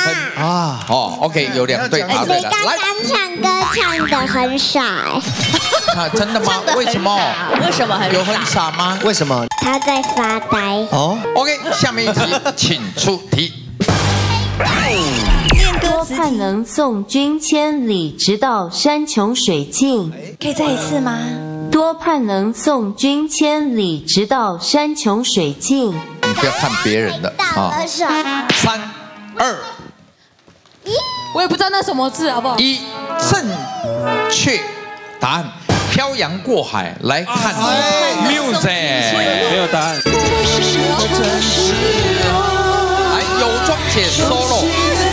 啊。哦 ，OK， 有2队答对了。 刚刚唱歌唱得很傻， 啊，真的吗？为什么？ 为什么有很傻吗？ 为什么？ 他在发呆。 哦 ，OK， 下面一题，请出题。 多盼能送君千里，直到山穷水尽。 可以再一次吗？ 多盼能送君千里，直到山穷水尽。 你不要看别人的啊。 什么 3、2、 我也不知道那什么字，好不好 1，正确答案。漂洋过海来看你 ，music。 没有答案。 来，有庄姐 solo。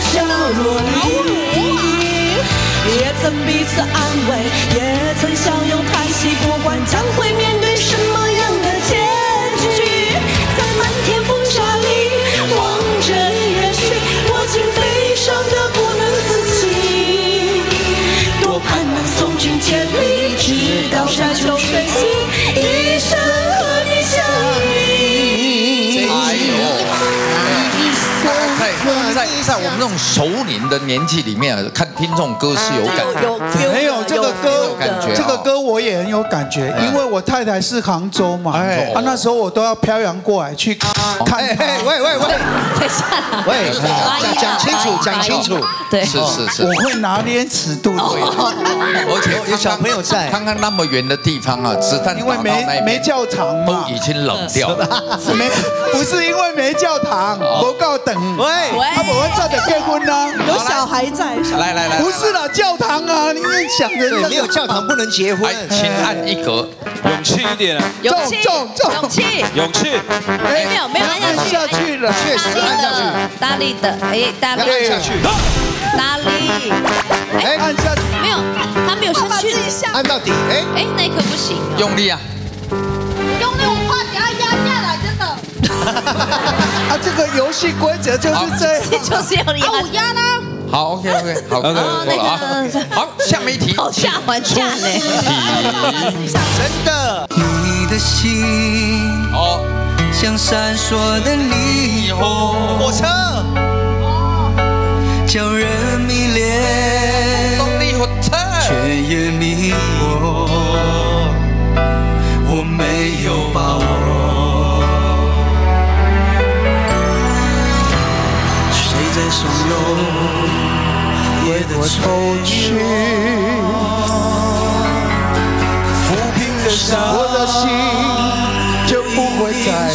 也曾彼此安慰，也曾相拥叹息，不管将会面对什么样的结局，在漫天风沙里望着你远去，我竟悲伤得不能自己。多盼能送君千里，直到山穷水尽，一生和你相依。 哎呦，在我们这种熟龄的年纪里面，看听这种歌是有感觉。 没有这个歌，这个哦歌我也很有感觉，因为我太太是杭州嘛，那时候我都要漂洋过海去看她。 喂， 等一下， 讲清楚。 对， 是。 我会拿捏尺度的， 而且有小朋友在， 刚刚那么远的地方啊，子弹因为没教堂嘛， 都已经冷掉了。 不是因为没教堂，不够等。他不会早点结婚呢， 有小孩在。 来， 不是啦，教堂啊，你想着对，没有教堂不能结婚。 请按1格， 勇气一点啊！ 勇气，没有按下去了， 确实按下去， 大力的，大力按下去， 大力， 按下去， 没有，他没有下去， 按到底， 那一颗不行， 用力啊！ 用力，我怕给他压下来，真的。 啊，这个游戏规则就是这样， 就是要你我压啦。 好 ，OK， 好，够了啊！好，下面一题， 讨价还价呢。 真的。 你的心像闪烁的霓虹， 火车叫人迷恋， 动力火车， 却也迷惑，我没有把握。谁在怂恿夜的抽去，抚平的伤， 我的心就不会再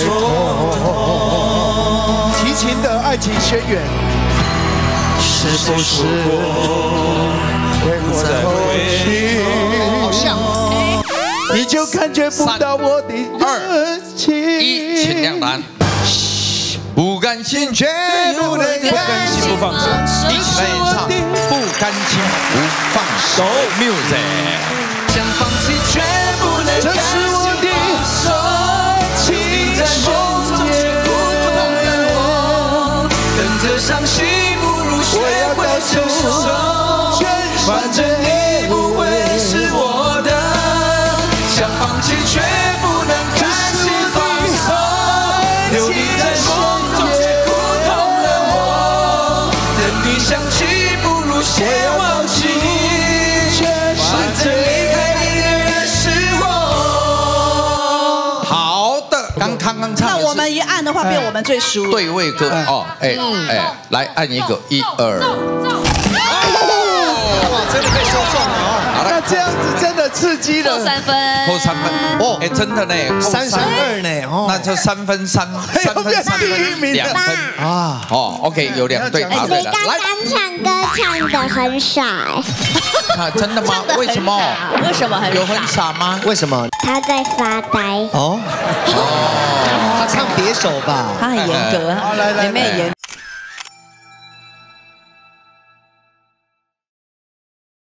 痛。齐秦的爱情宣言， 是不是会不再回去？ 好像， 你就感觉不到我的热情。 2、1，请亮答案。不甘心，绝不能不甘心不放手， 一起来演唱。不甘心不放手 ，music。 想放弃却不能， 这是我的手，请你在梦中却不痛了我， 等着伤心不如学会承受，反正你不会是我的。想放弃却不能甘心放手，留你在梦中却苦痛了我，等你想起不如先忘记，反正离开你的人是我。 好的，刚唱的那我们一按的话，变我们最输。 对位歌哦，来按1个，1、2。 哇，真的被说中了。 那这样子真的刺激了， 扣3分， 扣3分哦，真的呢 ，3-2呢， 那就3分3分2分啊。 OK， 有2队答对了。 刚刚唱歌唱得很傻， 真的吗？为什么？ 为什么有很傻吗？ 为什么？ 他在发呆。 他唱别首吧。 他很严格，妹妹严